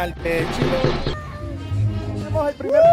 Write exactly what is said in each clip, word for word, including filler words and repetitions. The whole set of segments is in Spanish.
Internacional de Chile. Tenemos el primer...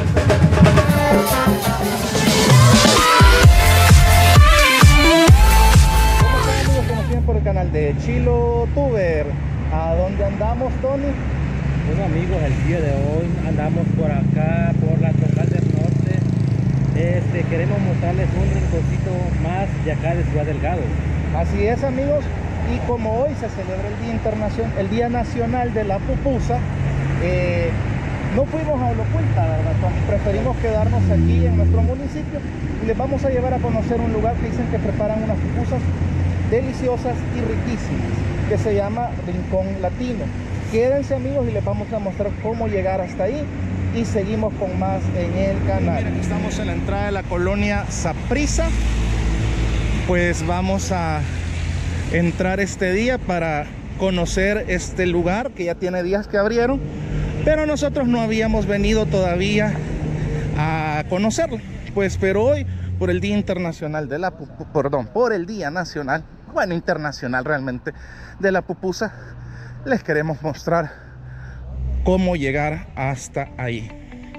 Como siempre por el canal de Chilotuber. ¿A dónde andamos, Tony? Bueno amigos, el día de hoy andamos por acá, por la Troncal del Norte. Este, queremos mostrarles un rinconcito más de acá de Ciudad Delgado. Así es, amigos, y como hoy se celebra el Día Internacional, el Día Nacional de la Pupusa, eh, no fuimos a Olocuilta, ¿verdad, Tony? Preferimos quedarnos aquí en nuestro municipio y les vamos a llevar a conocer un lugar que dicen que preparan unas pupusas deliciosas y riquísimas, que se llama Rincón Latino. Quédense, amigos, y les vamos a mostrar cómo llegar hasta ahí y seguimos con más en el canal. Miren, estamos en la entrada de la colonia Saprissa. Pues vamos a entrar este día para conocer este lugar que ya tiene días que abrieron, pero nosotros no habíamos venido todavía a conocerlo. Pues pero hoy, por el Día Internacional de la Pupusa, perdón, por el Día Nacional, bueno, internacional realmente, de la pupusa, les queremos mostrar cómo llegar hasta ahí.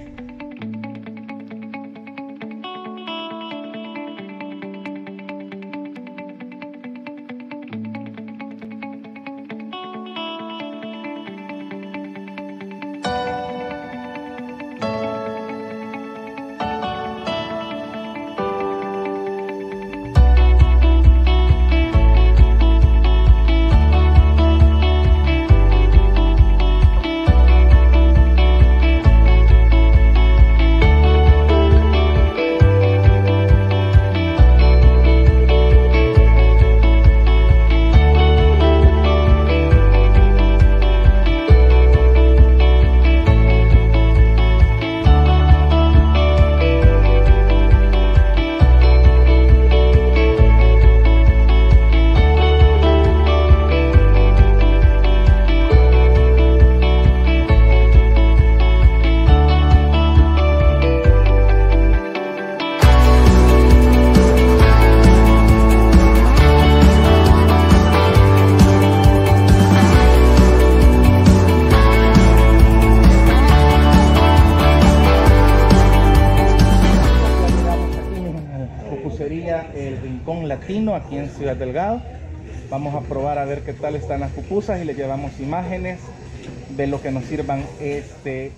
El Rincón Latino aquí en Ciudad Delgado. Vamos a probar a ver qué tal están las pupusas y les llevamos imágenes de lo que nos sirvan este.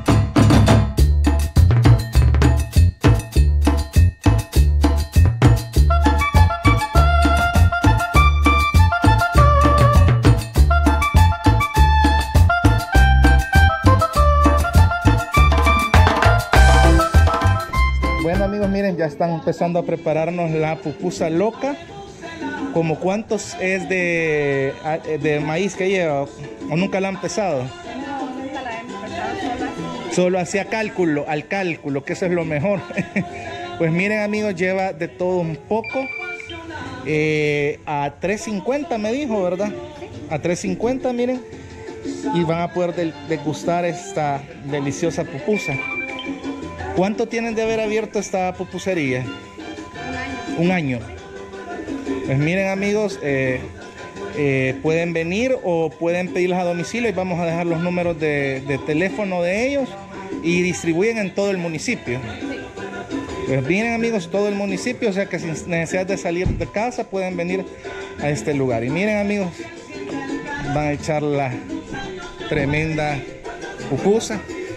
Bueno, amigos, miren, ya están empezando a prepararnos la pupusa loca. ¿Como cuántos es de, de maíz que lleva? ¿O nunca la han pesado? No, nunca la hemos pesado sola. Solo hacía cálculo, al cálculo, que eso es lo mejor. Pues miren, amigos, lleva de todo un poco. Eh, a tres cincuenta me dijo, ¿verdad? A tres cincuenta, miren. Y van a poder degustar esta deliciosa pupusa. ¿Cuánto tienen de haber abierto esta pupusería? Un año. Un año. Pues miren, amigos, eh, eh, pueden venir o pueden pedirlas a domicilio y vamos a dejar los números de, de teléfono de ellos y distribuyen en todo el municipio. Pues miren, amigos, todo el municipio, o sea que sin necesidad de salir de casa pueden venir a este lugar. Y miren, amigos, van a echar la tremenda pupusa.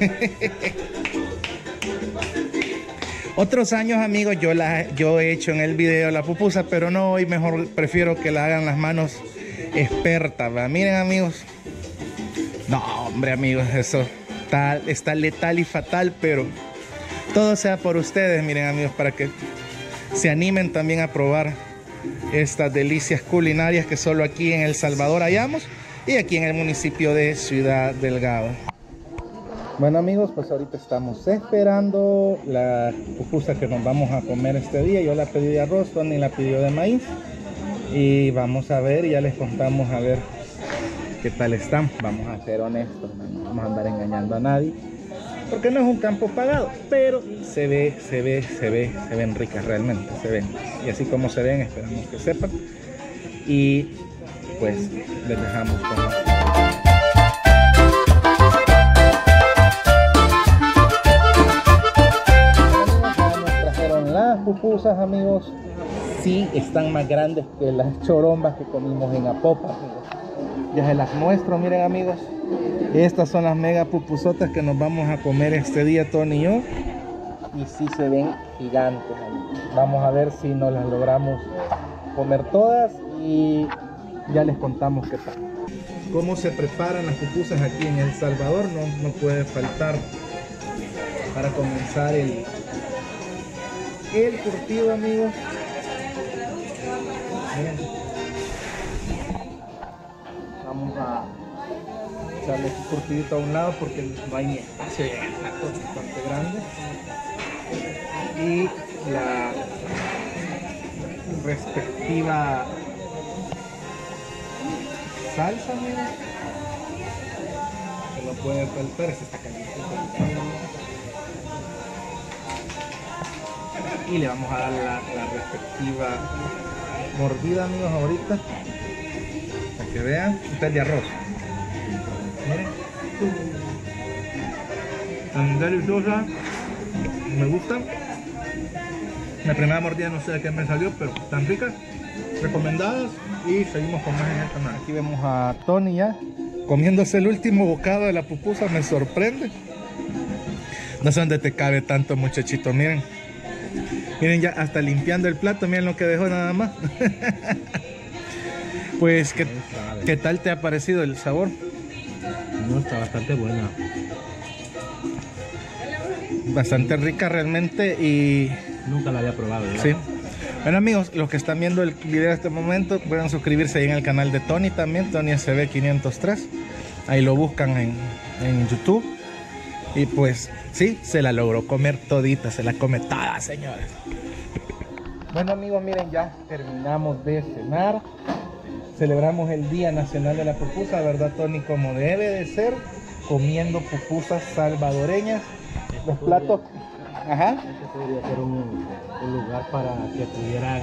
Otros años, amigos, yo, la, yo he hecho en el video la pupusa, pero no, hoy mejor prefiero que la hagan las manos expertas, ¿verdad? Miren, amigos. No, hombre, amigos, eso está, está letal y fatal, pero todo sea por ustedes, miren, amigos, para que se animen también a probar estas delicias culinarias que solo aquí en El Salvador hallamos y aquí en el municipio de Ciudad Delgado. Bueno, amigos, pues ahorita estamos esperando la pupusa que nos vamos a comer este día. Yo la pedí de arroz, Tony la pidió de maíz. Y vamos a ver, ya les contamos a ver qué tal están. Vamos a ser honestos, no vamos a andar engañando a nadie, porque no es un campo pagado, pero se ve, se ve, se ve, se ven ricas realmente, se ven. Y así como se ven, esperamos que sepan. Y pues les dejamos con... pupusas, amigos, sí están más grandes que las chorombas que comimos en Apopa, amigos. Ya se las muestro, miren, amigos. Estas son las mega pupusotas que nos vamos a comer este día, Tony y yo. Y sí se ven gigantes, amigos. Vamos a ver si nos las logramos comer todas y ya les contamos qué tal. Cómo se preparan las pupusas aquí en El Salvador no, no puede faltar para comenzar el, el curtido, amigos. Miren. Vamos a echarle este curtidito a un lado porque no hay ni espacio, ya el plato es bastante grande. Y la respectiva salsa, miren, que no puede faltar, esta está caliente. Y le vamos a dar la, la respectiva mordida, amigos, ahorita, para que vean. Esta es de arroz, miren, tan deliciosa, me gusta. La primera mordida no sé de qué me salió, pero tan ricas, recomendadas. Y seguimos con más en el canal. Aquí vemos a Tony ya comiéndose el último bocado de la pupusa. Me sorprende. No sé dónde te cabe tanto, muchachito. Miren. Miren, ya hasta limpiando el plato. Miren lo que dejó nada más. Pues, ¿qué, ¿qué tal te ha parecido el sabor? No, está bastante buena. Bastante rica realmente y... Nunca la había probado, ¿verdad? Sí. Bueno, amigos, los que están viendo el video en este momento pueden suscribirse ahí en el canal de Tony también, Tony S B quinientos tres. Ahí lo buscan en, en YouTube. Y pues sí, se la logró comer todita, se la come toda, señores. Bueno, amigos, miren, ya terminamos de cenar. Celebramos el Día Nacional de la Pupusa, ¿verdad, Tony? Como debe de ser, comiendo pupusas salvadoreñas. Los platos... Ajá. Este podría ser un, un lugar para que pudieran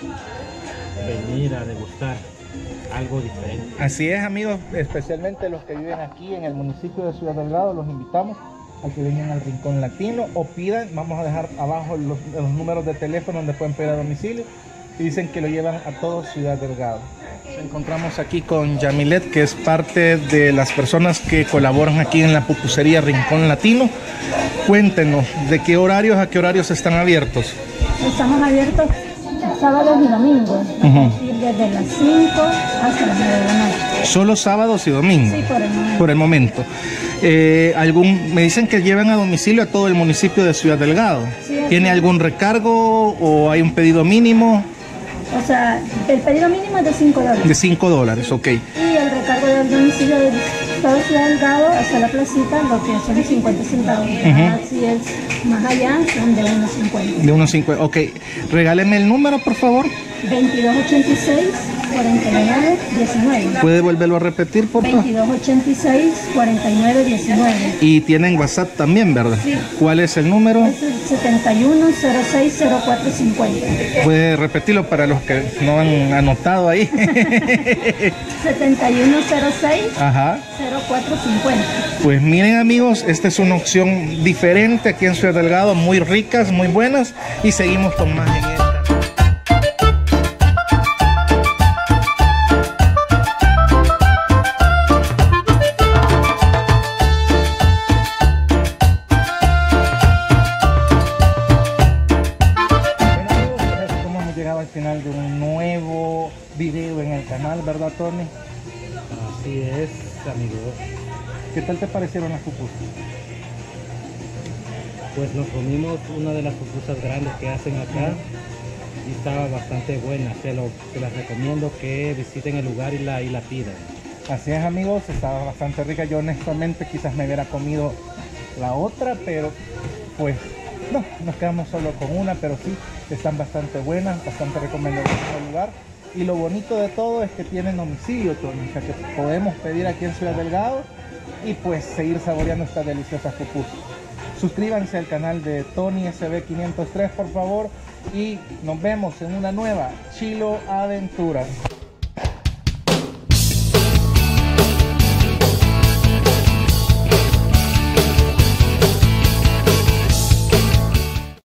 venir a degustar algo diferente. Así es, amigos, especialmente los que viven aquí en el municipio de Ciudad Delgado, los invitamos a que vengan al Rincón Latino o pidan. Vamos a dejar abajo los, los números de teléfono donde pueden pedir a domicilio y dicen que lo llevan a todo Ciudad Delgado. Nos encontramos aquí con Yamilet, que es parte de las personas que colaboran aquí en la pupusería Rincón Latino. Cuéntenos, ¿de qué horarios a qué horarios están abiertos? Estamos abiertos sábados y domingos, uh-huh. Desde las cinco hasta las nueve de la noche. ¿Solo sábados y domingos? Sí, por el momento. Por el momento. Eh, algún, me dicen que llevan a domicilio a todo el municipio de Ciudad Delgado. Sí, ¿tiene algún recargo o hay un pedido mínimo? O sea, el pedido mínimo es de cinco dólares. De cinco dólares, ok. Y el recargo del domicilio de todo Ciudad Delgado hasta la placita, lo que son cincuenta centavos. Uh-huh. Si es más allá, son de uno cincuenta. De uno cincuenta, ok. Regáleme el número, por favor. veintidós ochenta y seis, cuarenta y nueve, diecinueve. ¿Puede volverlo a repetir, por favor? veintidós ochenta y seis, cuarenta y nueve, diecinueve. Y tienen WhatsApp también, ¿verdad? Sí. ¿Cuál es el número? Es el setenta y uno, cero seis, cero cuatro cincuenta. ¿Puede repetirlo para los que no han anotado ahí? setenta y uno, cero seis, Ajá. cero cuatro cincuenta. Pues miren, amigos, esta es una opción diferente aquí en Ciudad Delgado, muy ricas, muy buenas, y seguimos con más en esta. Al final de un nuevo video en el canal, ¿verdad, Tony? Así es, amigos. ¿Qué tal te parecieron las pupusas? Pues nos comimos una de las pupusas grandes que hacen acá y estaba bastante buena. Se, lo, se las recomiendo que visiten el lugar y la, y la pidan. Así es, amigos, estaba bastante rica. Yo honestamente quizás me hubiera comido la otra, pero pues no, nos quedamos solo con una, pero sí, están bastante buenas, bastante recomendables en el lugar. Y lo bonito de todo es que tienen domicilio, Tony, o sea que podemos pedir aquí en Ciudad Delgado y pues seguir saboreando estas deliciosas pupusas. Suscríbanse al canal de Tony S B quinientos tres, por favor, y nos vemos en una nueva Chilo Aventura.